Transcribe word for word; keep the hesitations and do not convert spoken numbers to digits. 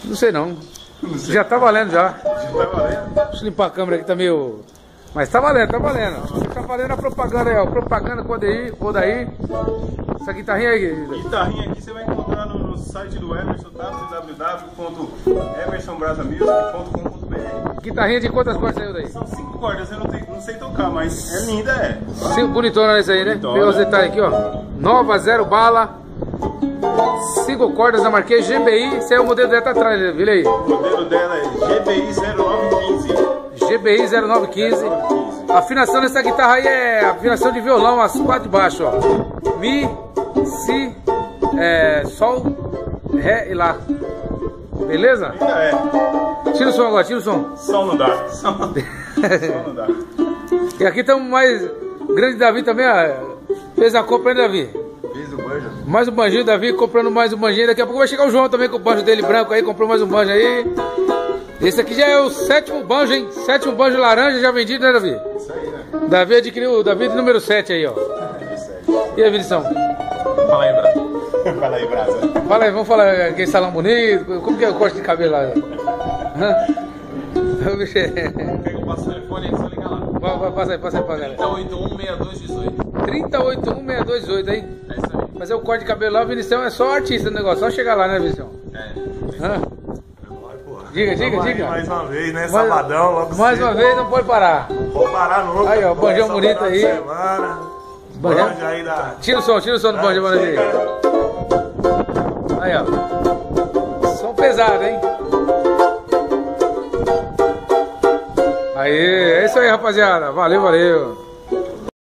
Não sei não. Não sei. Já tá valendo já. Já tá valendo? Deixa eu limpar a câmera aqui, tá meio... Mas tá valendo, tá valendo. Tá valendo a propaganda aí, ó. Propaganda com o Odaí, Odaí. Essa guitarrinha aí. Guitarrinha aqui você vai encontrar no, no site do Emerson, w w w ponto emerson brasa music ponto com ponto b r. Guitarrinha de quantas cordas saiu daí? São cinco cordas, eu não, tenho, não sei tocar, mas é linda, é. Cinco bonitona essa aí, né? Pega os detalhes aqui, ó. Nova, zero bala. Cinco cordas da Marquês G B I. Esse aí é o modelo dela, tá atrás, viu aí? O modelo dela é G B I zero nove quinze. G B I zero nove quinze. A afinação dessa guitarra aí é afinação de violão, as quatro de baixo, ó. Mi, Si, é, Sol, Ré e Lá. Beleza? Ainda é. Tira o som agora, tira o som. Som não dá. Som, som não dá. E aqui estamos mais... Grande Davi também, ó. Fez a compra, né, Davi? Fiz o banjo. Mais um banjinho, Davi, comprando mais um banjinho. Daqui a pouco vai chegar o João também com o banjo dele branco aí, comprou mais um banjo aí. Esse aqui já é o sétimo banjo, hein? Sétimo banjo laranja já vendido, né, Davi? Isso aí, né? Davi adquiriu o Davi número sete aí, ó. E aí, Vinição? Fala aí, Brasa. Fala aí, Brasa. Fala aí, vamos falar aquele salão bonito. Como que é o corte de cabelo lá? Hã? Pega o passo telefone aí, só liga lá. Vai, vai, passa aí, passa aí pra galera. trinta e oito um, sessenta e dois dezoito. trinta e oito um, sessenta e dois dezoito, hein? É isso aí. Fazer o corte de cabelo lá, o Vinição é só artista do negócio, só chegar lá, né, Vinição? É. Hã? Diga, diga, Vamos diga. aí mais uma vez, né? Mais- Sabadão, logo Mais cedo. uma vez, não pode parar. Vou parar nunca. Aí, ó, Pô, banjão só bonito final de aí. semana. Banjão. Banjo aí da... Tira o som, tira o som do Ah, banjo, mano. Aí, chega. Aí, ó. Som pesado, hein? Aí, é isso aí, rapaziada. Valeu, valeu.